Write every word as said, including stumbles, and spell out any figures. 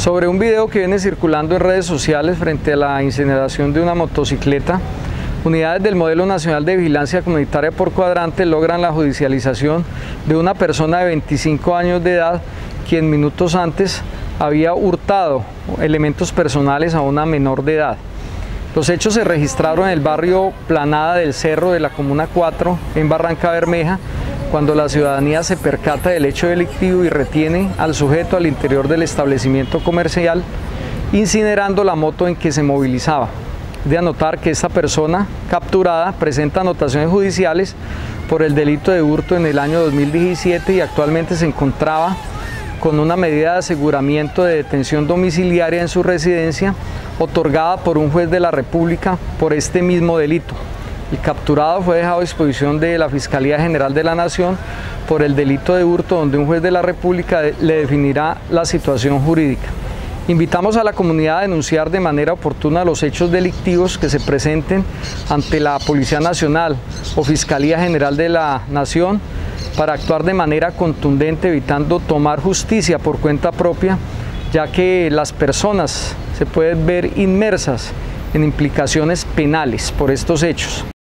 Sobre un video que viene circulando en redes sociales frente a la incineración de una motocicleta, unidades del Modelo Nacional de Vigilancia Comunitaria por Cuadrante logran la judicialización de una persona de veinticinco años de edad quien minutos antes había hurtado elementos personales a una menor de edad. Los hechos se registraron en el barrio Planada del Cerro de la Comuna cuatro en Barrancabermeja, cuando la ciudadanía se percata del hecho delictivo y retiene al sujeto al interior del establecimiento comercial, incinerando la moto en que se movilizaba. De anotar que esta persona capturada presenta anotaciones judiciales por el delito de hurto en el año dos mil diecisiete y actualmente se encontraba con una medida de aseguramiento de detención domiciliaria en su residencia otorgada por un juez de la República por este mismo delito. El capturado fue dejado a disposición de la Fiscalía General de la Nación por el delito de hurto, donde un juez de la República le definirá la situación jurídica. Invitamos a la comunidad a denunciar de manera oportuna los hechos delictivos que se presenten ante la Policía Nacional o Fiscalía General de la Nación para actuar de manera contundente, evitando tomar justicia por cuenta propia, ya que las personas se pueden ver inmersas en implicaciones penales por estos hechos.